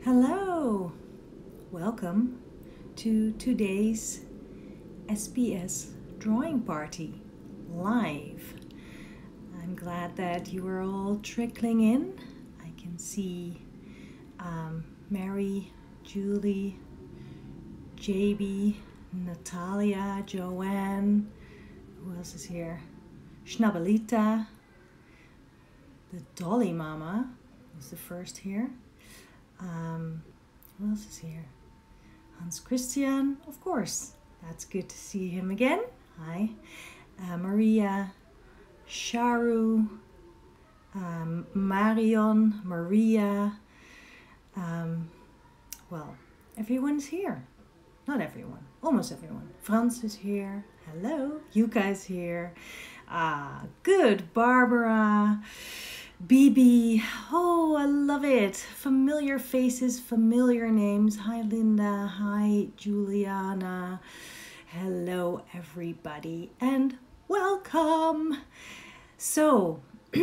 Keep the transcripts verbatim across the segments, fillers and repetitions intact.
Hello, welcome to today's S B S drawing party live. I'm glad that you are all trickling in. I can see um, Mary, Julie, J B, Natalia, Joanne, who else is here? Schnabbelita, the Dolly Mama was the first here. Um, who else is here? Hans Christian, of course. That's good to see him again. Hi. Uh, Maria, Sharu, um, Marion, Maria. Um, well, everyone's here. Not everyone, almost everyone. Frans is here. Hello. Yuka is here. Ah, good. Barbara. B B, oh, I love it. Familiar faces, familiar names. Hi, Linda. Hi, Juliana. Hello, everybody, and welcome. So,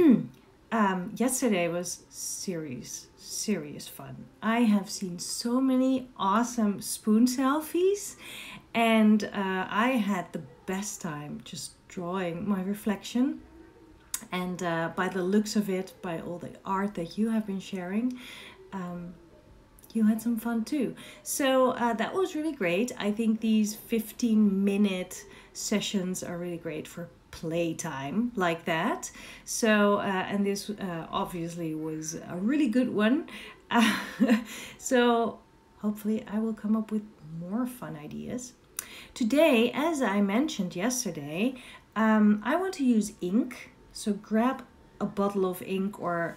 um, yesterday was serious, serious fun. I have seen so many awesome spoon selfies, and uh, I had the best time just drawing my reflection. And uh, by the looks of it, by all the art that you have been sharing, um, you had some fun too. So uh, that was really great. I think these fifteen minute sessions are really great for playtime like that. So, uh, and this uh, obviously was a really good one. Uh, so hopefully I will come up with more fun ideas. Today, as I mentioned yesterday, um, I want to use ink. So grab a bottle of ink or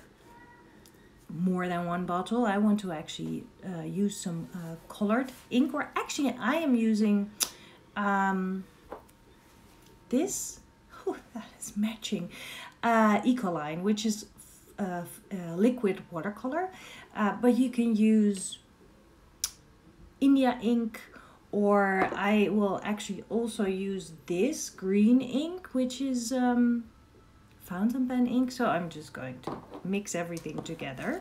more than one bottle. I want to actually uh, use some uh, colored ink, or actually I am using um, this. Oh, that is matching. Uh, Ecoline, which is uh, uh, liquid watercolor, uh, but you can use India ink, or I will actually also use this green ink, which is um, fountain pen ink. So I'm just going to mix everything together.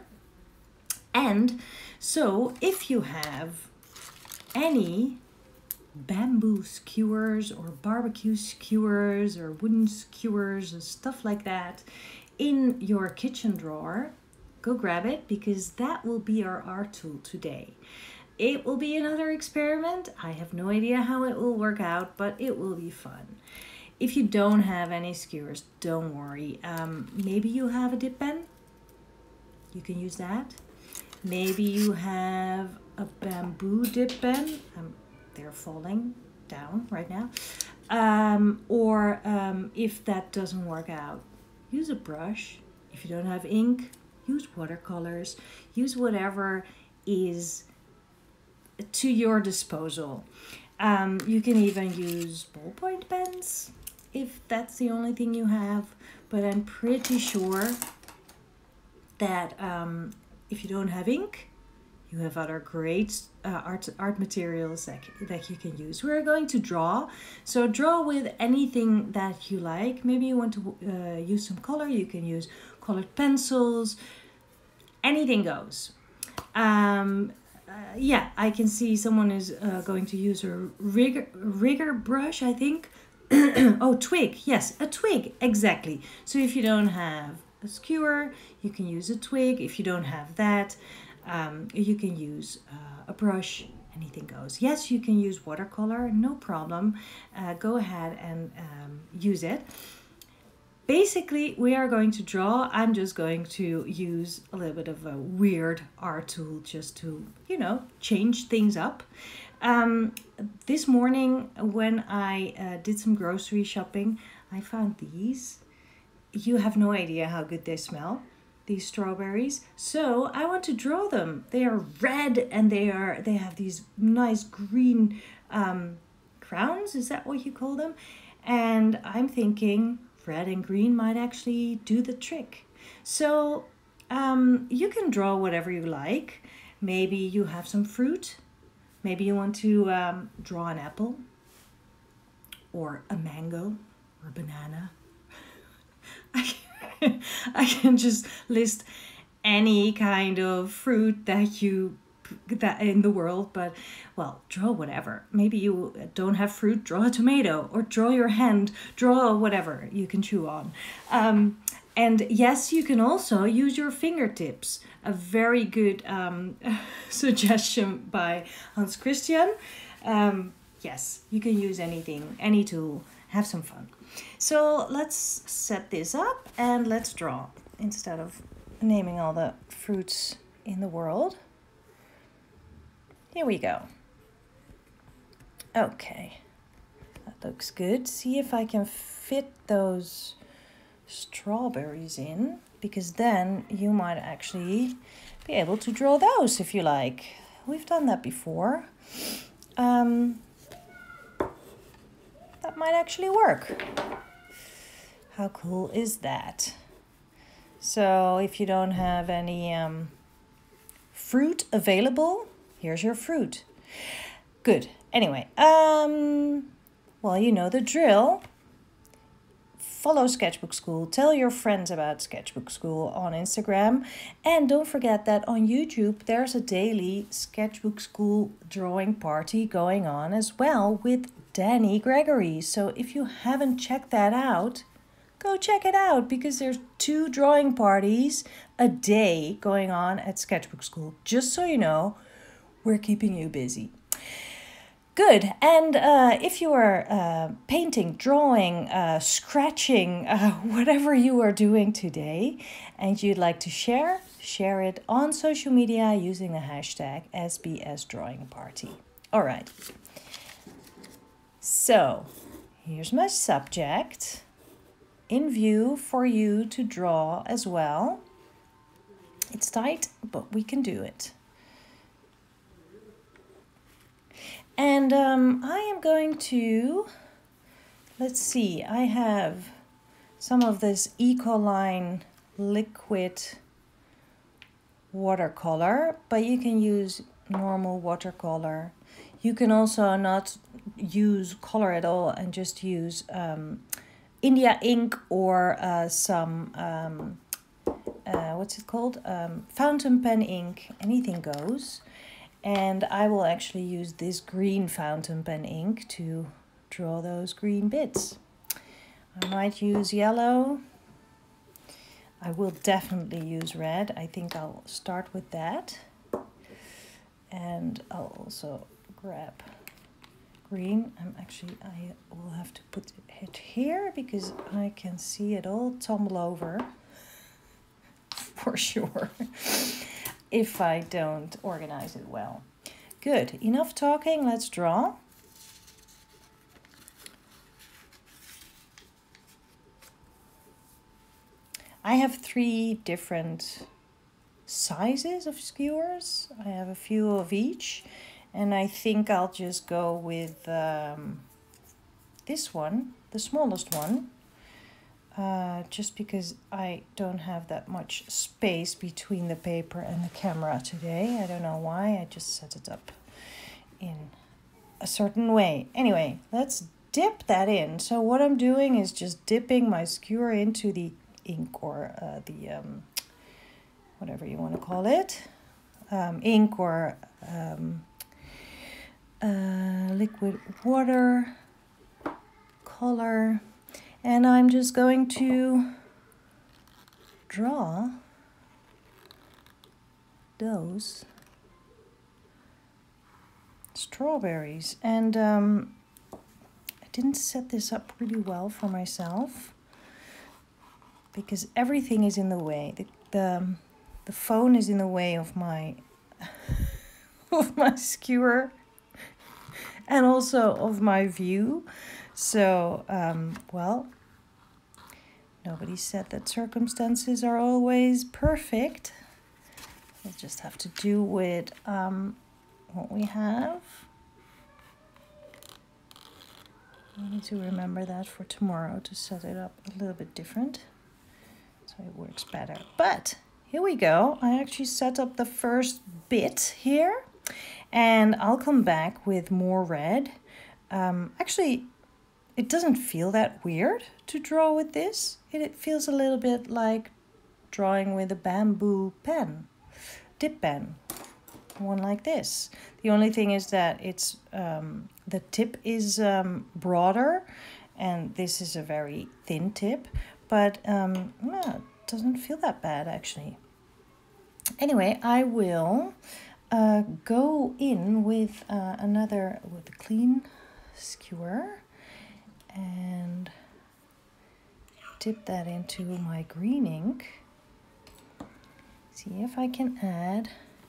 And so if you have any bamboo skewers or barbecue skewers or wooden skewers and stuff like that in your kitchen drawer, go grab it, because that will be our art tool today. It will be another experiment. I have no idea how it will work out, but it will be fun. If you don't have any skewers, don't worry. Um, maybe you have a dip pen. You can use that. Maybe you have a bamboo dip pen. Um, they're falling down right now. Um, or um, if that doesn't work out, use a brush. If you don't have ink, use watercolors. Use whatever is to your disposal. Um, you can even use ballpoint pens if that's the only thing you have, but I'm pretty sure that um, if you don't have ink, you have other great uh, art art materials that, that you can use. We're going to draw, so draw with anything that you like. Maybe you want to uh, use some color, you can use colored pencils, anything goes. Um, uh, yeah, I can see someone is uh, going to use a rigger, rigger brush, I think. Oh, twig. Yes, a twig. Exactly. So if you don't have a skewer, you can use a twig. If you don't have that, um, you can use uh, a brush. Anything goes. Yes, you can use watercolor. No problem. Uh, go ahead and um, use it. Basically, we are going to draw. I'm just going to use a little bit of a weird art tool just to, you know, change things up. Um, this morning when I uh, did some grocery shopping, I found these. You have no idea how good they smell, these strawberries. So I want to draw them. They are red and they are they have these nice green um, crowns. Is that what you call them? And I'm thinking red and green might actually do the trick. So um, you can draw whatever you like. Maybe you have some fruit. Maybe you want to um, draw an apple or a mango or a banana. I can, I can just list any kind of fruit that you that in the world, but well, draw whatever. Maybe you don't have fruit, draw a tomato, or draw your hand, draw whatever you can chew on. Um, and yes, you can also use your fingertips. A very good um, suggestion by Hans Christian. Um, yes, you can use anything, any tool. Have some fun. So let's set this up and let's draw instead of naming all the fruits in the world. Here we go. Okay, that looks good. See if I can fit those strawberries in, because then you might actually be able to draw those if you like. We've done that before. Um, that might actually work. How cool is that? So if you don't have any um, fruit available, here's your fruit. Good. Anyway, um, well, you know the drill. Follow Sketchbook Skool. Tell your friends about Sketchbook Skool on Instagram. And don't forget that on YouTube, there's a daily Sketchbook Skool drawing party going on as well with Danny Gregory. So if you haven't checked that out, go check it out, because there's two drawing parties a day going on at Sketchbook Skool. Just so you know, we're keeping you busy. Good. And uh, if you are uh, painting, drawing, uh, scratching, uh, whatever you are doing today, and you'd like to share, share it on social media using the hashtag S B S Drawing Party. All right. So here's my subject in view for you to draw as well. It's tight, but we can do it. And um, I am going to, let's see, I have some of this Ecoline liquid watercolor, but you can use normal watercolor. You can also not use color at all and just use um, India ink or uh, some, um, uh, what's it called? Um, fountain pen ink, anything goes. And I will actually use this green fountain pen ink to draw those green bits. I might use yellow. I will definitely use red. I think I'll start with that. And I'll also grab green. I'm actually, I will have to put it here because I can see it all tumble over for sure. If I don't organize it well. Good, enough talking, let's draw. I have three different sizes of skewers. I have a few of each, and I think I'll just go with um, this one, the smallest one. Uh, just because I don't have that much space between the paper and the camera today. I don't know why, I just set it up in a certain way. Anyway, let's dip that in. So what I'm doing is just dipping my skewer into the ink or uh, the, um, whatever you want to call it, um, ink or um, uh, liquid water color. And I'm just going to draw those strawberries. And um, I didn't set this up really well for myself because everything is in the way. The, the, the phone is in the way of my, of my skewer and also of my view. So, um, well, nobody said that circumstances are always perfect. We'll just have to do with um, what we have. I need to remember that for tomorrow to set it up a little bit different so it works better. But here we go. I actually set up the first bit here, and I'll come back with more red. Um, actually, it doesn't feel that weird to draw with this. It, it feels a little bit like drawing with a bamboo pen, dip pen. one like this. The only thing is that it's um, the tip is um, broader, and this is a very thin tip, but um, yeah, it doesn't feel that bad actually. Anyway, I will uh, go in with uh, another, with a clean skewer and dip that into my green ink. See if I can add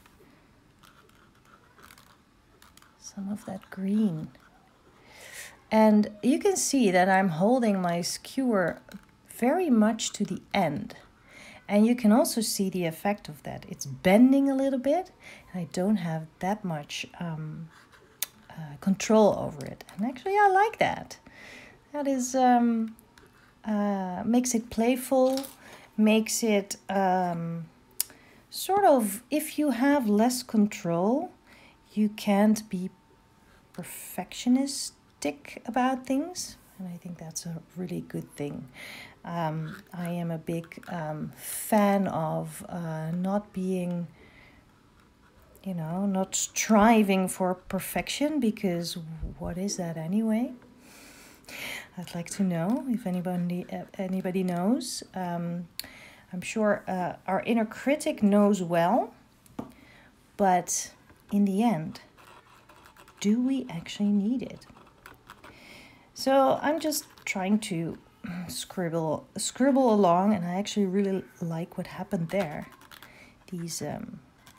some of that green. And you can see that I'm holding my skewer very much to the end. And you can also see the effect of that. It's bending a little bit, and I don't have that much um, uh, control over it. And actually I like that. That is, um, uh, makes it playful, makes it um, sort of, if you have less control, you can't be perfectionistic about things, and I think that's a really good thing. Um, I am a big um, fan of uh, not being, you know, not striving for perfection, because what is that anyway? I'd like to know if anybody uh, anybody knows. Um, I'm sure uh, our inner critic knows well, but in the end, do we actually need it? So I'm just trying to scribble scribble along, and I actually really like what happened there. These um,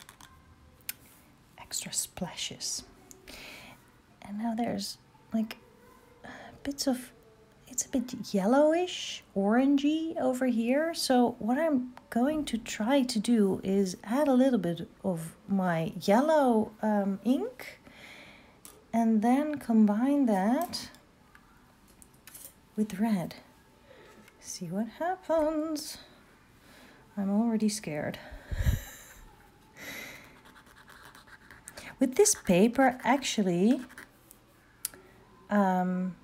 extra splashes. And now there's like bits of, it's a bit yellowish, orangey over here. So what I'm going to try to do is add a little bit of my yellow um, ink, and then combine that with red. See what happens. I'm already scared. With this paper, actually, um,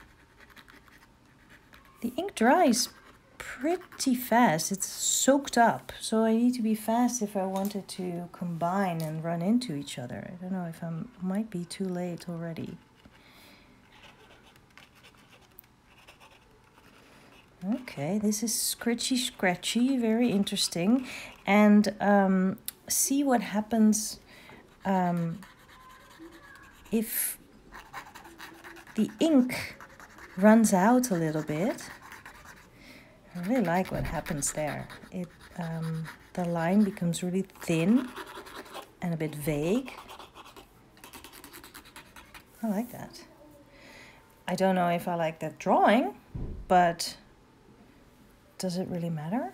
the ink dries pretty fast. It's soaked up, so I need to be fast if I wanted to combine and run into each other. I don't know if I might be too late already. Okay, this is scritchy scratchy, very interesting. And um, see what happens um, if the ink runs out a little bit. I really like what happens there. It um, the line becomes really thin and a bit vague. I like that. I don't know if I like that drawing, but does it really matter?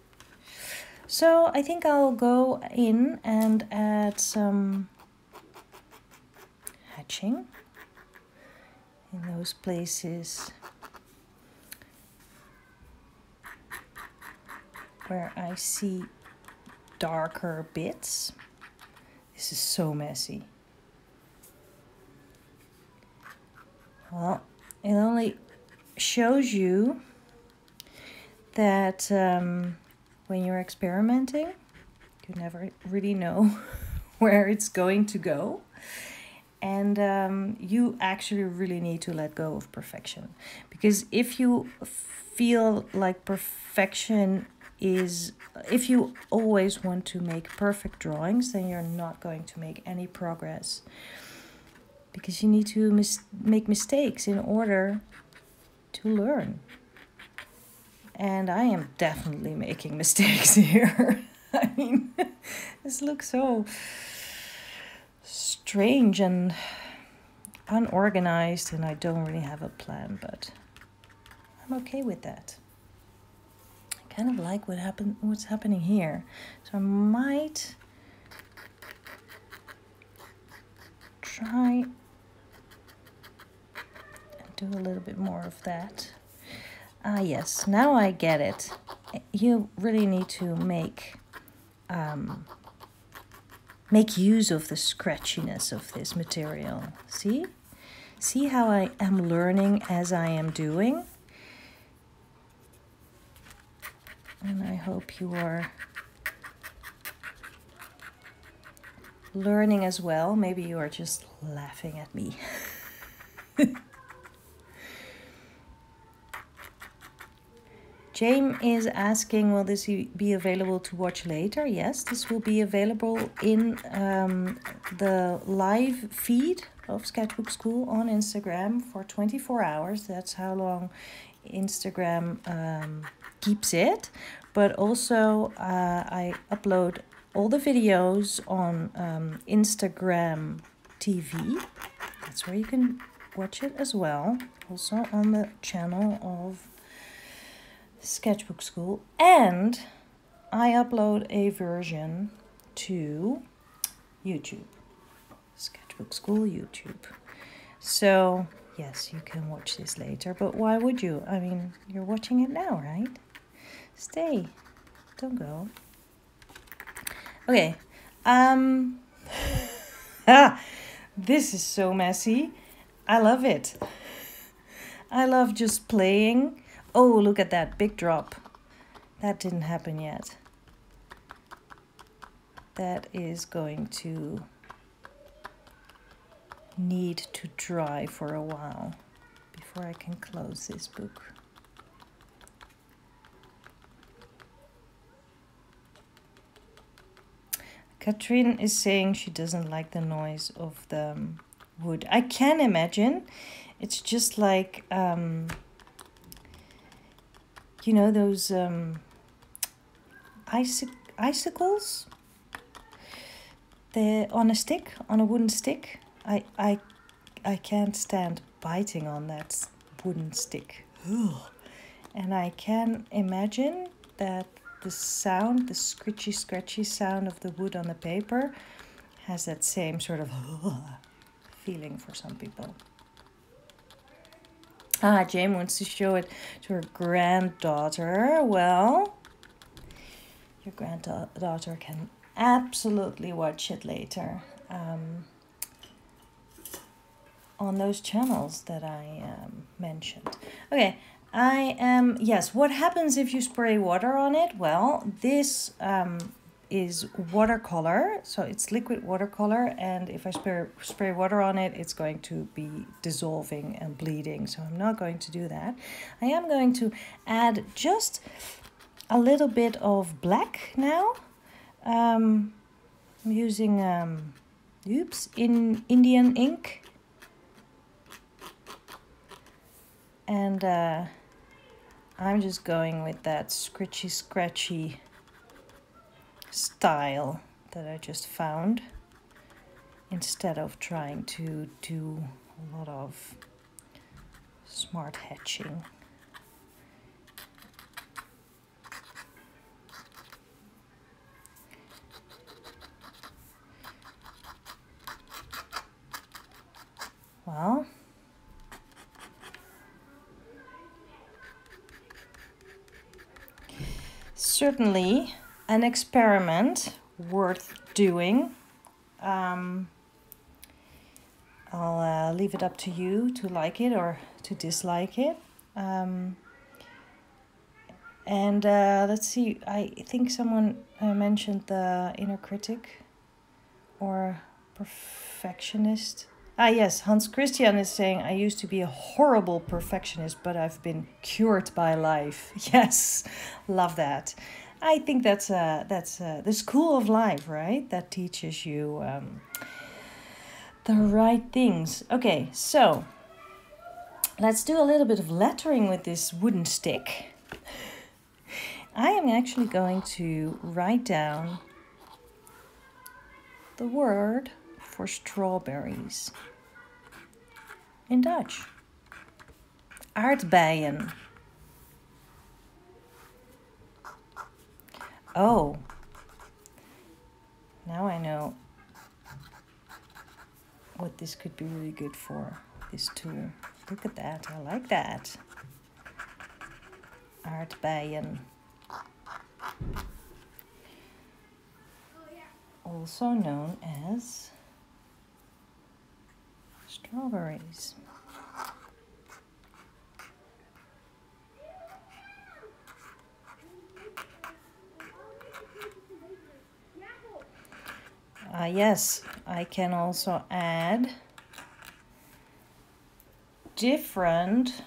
So I think I'll go in and add some hatching in those places where I see darker bits. This is so messy. Well, it only shows you that um, when you're experimenting, you never really know where it's going to go. And um, you actually really need to let go of perfection. Because if you feel like perfection is, if you always want to make perfect drawings, then you're not going to make any progress. Because you need to mis- make mistakes in order to learn. And I am definitely making mistakes here. I mean, this looks so strange and unorganized, and I don't really have a plan, but I'm okay with that. I kind of like what happened, what's happening here. So I might try and do a little bit more of that. Ah, yes, now I get it. You really need to make um, make use of the scratchiness of this material. See? See how I am learning as I am doing? And I hope you are learning as well. Maybe you are just laughing at me. James is asking, will this be available to watch later? Yes, this will be available in um, the live feed of Sketchbook Skool on Instagram for twenty-four hours. That's how long Instagram um, keeps it. But also uh, I upload all the videos on um, Instagram T V. That's where you can watch it as well. Also on the channel of Sketchbook Skool, and I upload a version to YouTube, Sketchbook Skool YouTube. So yes, you can watch this later, but why would you? I mean, you're watching it now, right? Stay, don't go. Okay, um, ah, this is so messy. I love it. I love just playing. Oh, look at that big drop. That didn't happen yet. That is going to need to dry for a while before I can close this book. Katrin is saying she doesn't like the noise of the wood. I can imagine. It's just like... Um, you know, those um, icic icicles? They're on a stick, on a wooden stick. I, I, I can't stand biting on that wooden stick. Ugh. And I can imagine that the sound, the scritchy, scratchy sound of the wood on the paper has that same sort of feeling for some people. Ah, Jane wants to show it to her granddaughter. Well, your granddaughter can absolutely watch it later um, on those channels that I um, mentioned. Okay, I am, yes, what happens if you spray water on it? Well, this um, is watercolor, so it's liquid watercolor, and if I spray, spray water on it, it's going to be dissolving and bleeding, so I'm not going to do that. I am going to add just a little bit of black now. Um, I'm using, um, oops, in Indian ink, and uh, I'm just going with that scritchy, scratchy style that I just found, instead of trying to do a lot of smart hatching. Well, certainly an experiment worth doing. Um, I'll uh, leave it up to you to like it or to dislike it. Um, and uh, let's see, I think someone uh, mentioned the inner critic or perfectionist. Ah yes, Hans Christian is saying, I used to be a horrible perfectionist, but I've been cured by life. Yes, love that. I think that's uh, that's uh, the school of life, right? That teaches you um, the right things. Okay, so let's do a little bit of lettering with this wooden stick. I am actually going to write down the word for strawberries in Dutch. Aardbeien. Oh, now I know what this could be really good for, this tool. Look at that, I like that. Aardbeien. Also known as strawberries. Ah, yes, I can also add different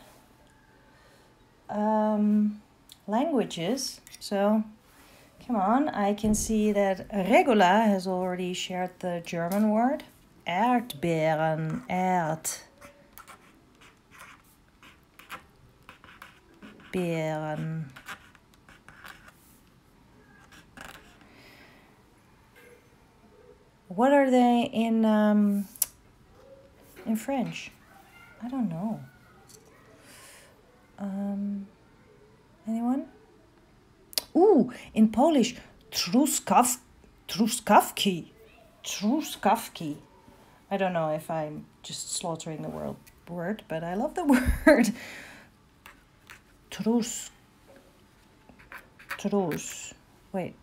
um, languages. So come on, I can see that Regula has already shared the German word. Erdbeeren, Erd. Beeren. What are they in um, in French? I don't know. Um, anyone? Ooh, in Polish, truskaw, truskawki, truskawki. I don't know if I'm just slaughtering the word, word, but I love the word. Trus, trus. Wait.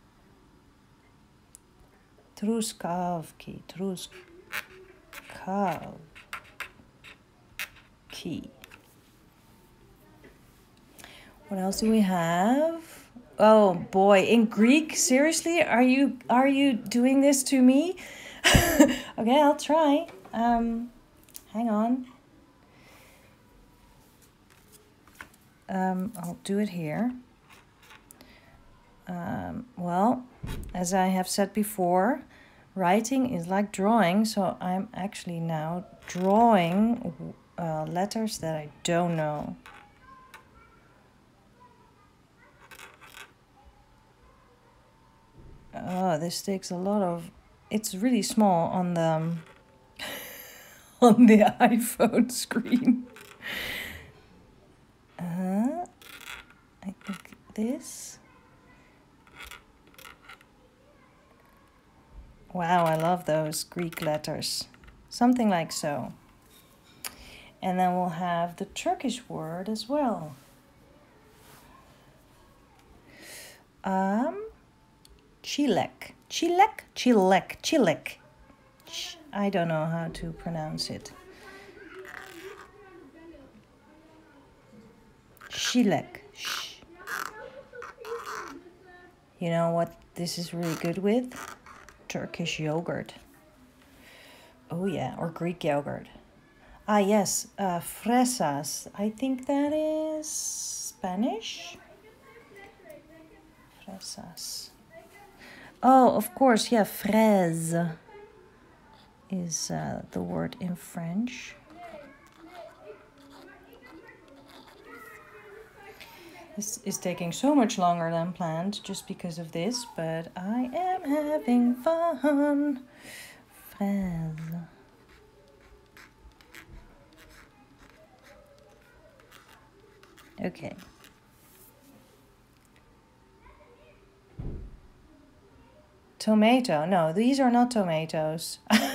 Truskawki, truskawki. What else do we have? Oh boy, in Greek, seriously, are you are you doing this to me? Okay, I'll try. Um, hang on. Um, I'll do it here. Um, well, as I have said before, writing is like drawing, so I'm actually now drawing uh, letters that I don't know. Oh, this takes a lot of... It's really small on the on the iPhone screen. Uh, I think this. Wow, I love those Greek letters. Something like so. And then we'll have the Turkish word as well. Um, Çilek. Çilek? Çilek. Çilek. Ch I don't know how to pronounce it. Çilek. Sh. You know what this is really good with? Turkish yogurt. Oh yeah, or Greek yogurt. Ah yes, uh, fresas. I think that is Spanish. Fresas. Oh, of course, yeah, fraise is uh, the word in French. This is taking so much longer than planned just because of this, but I am having fun. Fraise. Okay. Tomato. No, these are not tomatoes.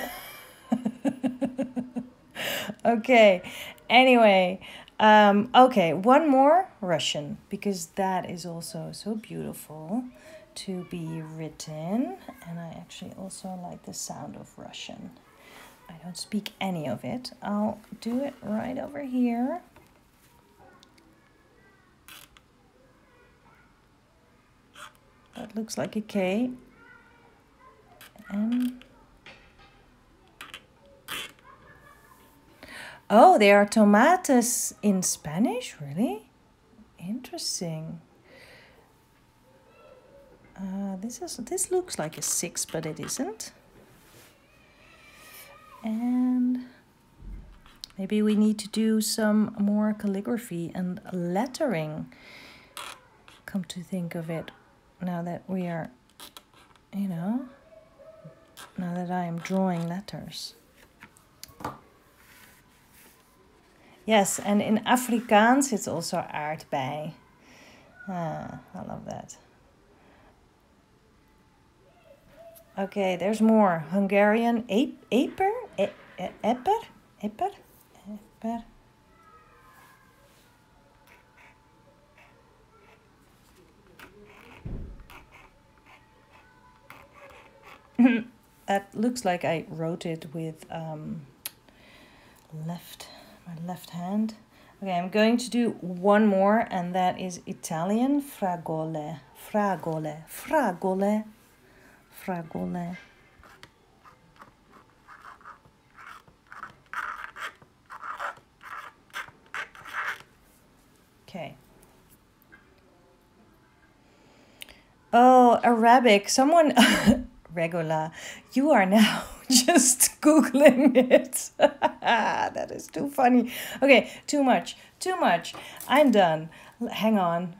Okay. Anyway, um, okay, one more Russian, because that is also so beautiful to be written. And I actually also like the sound of Russian. I don't speak any of it. I'll do it right over here. That looks like a K. And oh, they are tomates in Spanish, really? Interesting. Uh, this is this looks like a six, but it isn't. And maybe we need to do some more calligraphy and lettering. Come to think of it, now that we are, you know, now that I am drawing letters. Yes, and in Afrikaans it's also aardbei. Ah, I love that. Okay, there's more. Hungarian ape, aper, e, e, epper, epper, epper. That looks like I wrote it with um, left, my left hand. Okay, I'm going to do one more, and that is Italian. Fragole, fragole, fragole, fragole. Okay. Oh, Arabic. Someone, Regula, you are now just Googling it. That is too funny. Okay, too much, too much. I'm done. Hang on.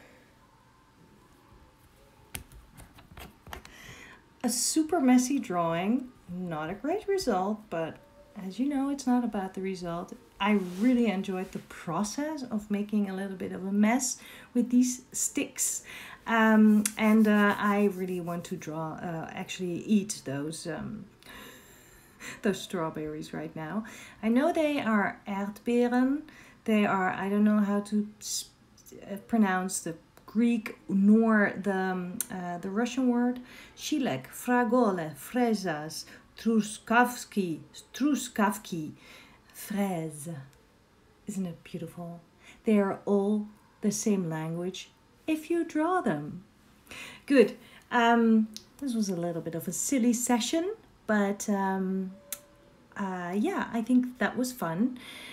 A super messy drawing, not a great result, but as you know, it's not about the result. I really enjoyed the process of making a little bit of a mess with these sticks. Um, and uh, I really want to draw, uh, actually eat those um, those strawberries right now. I know they are erdbeeren. They are, I don't know how to uh, pronounce the Greek nor the, um, uh, the Russian word. Shilek, fragole, frezas, truskavki, truskavki, fraise. Isn't it beautiful? They are all the same language if you draw them. Good. Um, this was a little bit of a silly session, but um, uh, yeah, I think that was fun.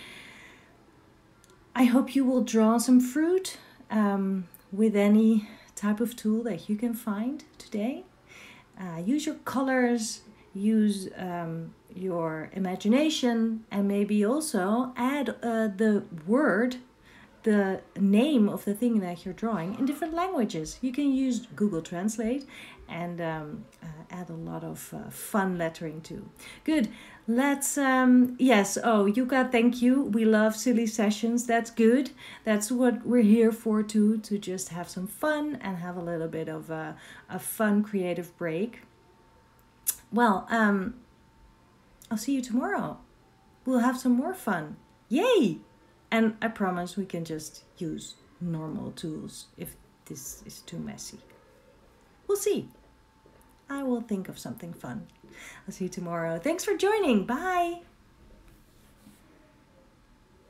I hope you will draw some fruit um, with any type of tool that you can find today. Uh, use your colors, use um, your imagination, and maybe also add uh, the word, the name of the thing that you're drawing in different languages. You can use Google Translate and um, uh, add a lot of uh, fun lettering too. Good. Let's, um, yes, oh, Yuka, thank you. We love silly sessions. That's good. That's what we're here for too, to just have some fun and have a little bit of a, a fun creative break. Well, um, I'll see you tomorrow. We'll have some more fun. Yay! And I promise we can just use normal tools if this is too messy. We'll see. I will think of something fun. I'll see you tomorrow. Thanks for joining. Bye.